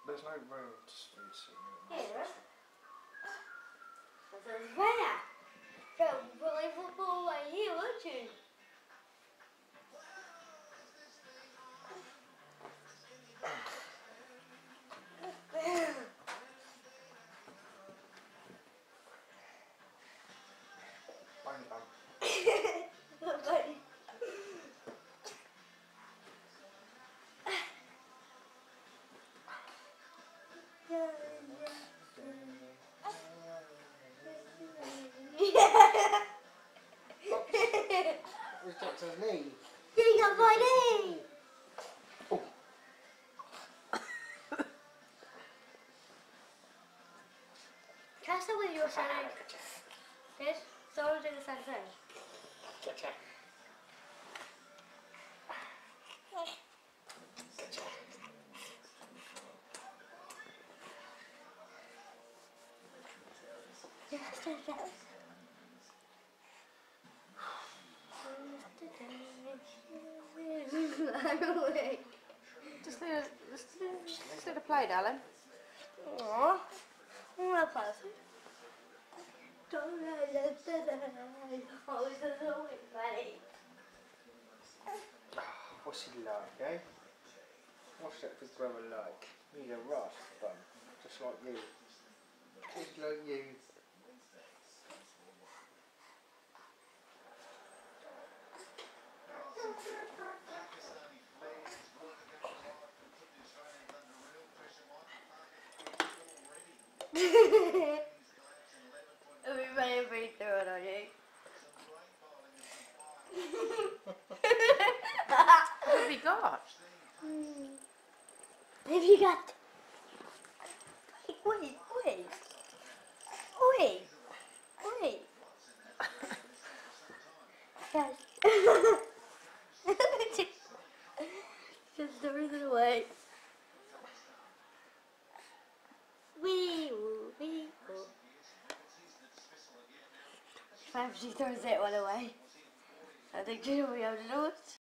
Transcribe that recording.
There's no room to speed sitting. Yeah, there is. There's there. So, play football right here, won't you? Bang bang. Buddy. Who's Jackson's knee? You got my knee! Oh. Can I start with your side? Yes? Someone do the same thing. Gotcha. Yes, do that. I'm awake. Just do the play, darling. Aww. My person. Don't let it always buddy. What's he like, eh? What's that big brother like? He's a rough bum, just like you. Just like you. Everybody breathe through it on you. What have you got? Have you got? Wait. Guys. Just throws it away. Wee. She throws that one away. I think she'll be able to do it.